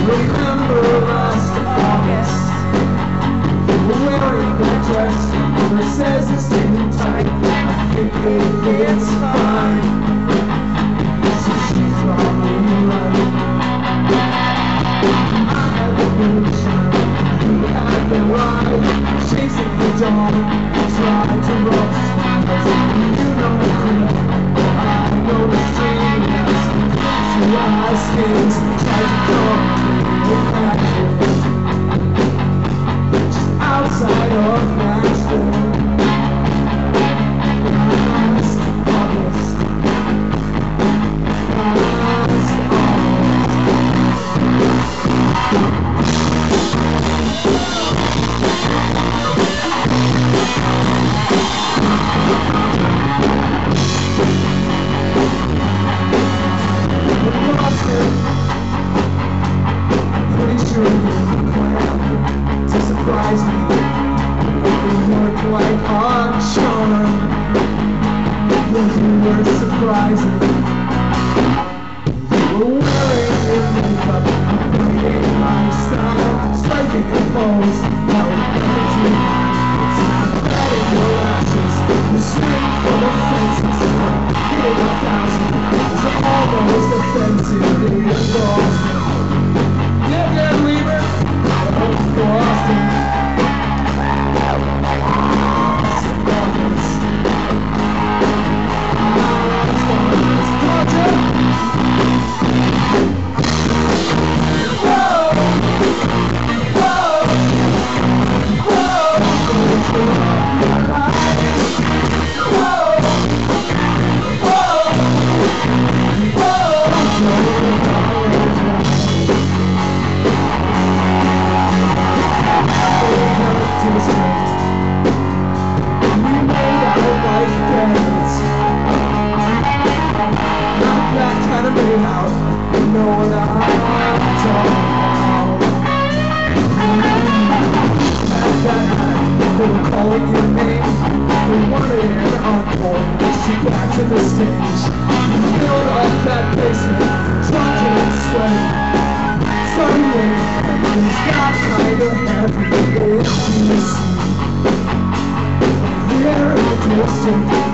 Remember last August, wearing that dress that says it's too tight. I think it's fine. So she's probably right. I had the vision, he had the ride, chasing the dawn, tried to rush. You know the creep, I know the streams. So I skins, tried to come with passion. Just outside of Nashville. Last August. Pretty sure you planned to surprise me. You look like on charm. You were surprising. You were wearing your makeup, bringing my style, striking your pose. Now it's empty. It's not bad in your lashes. You swing for the fences. Hit 1,000. It's almost offensive. It involves me. Yeah, Weaver. Don't go often. Calling your name, we wanted an encore. She back to the stage, filled up that basement, talking and sweating. Suddenly, things got kind of heavy. It's easy. There in the distance.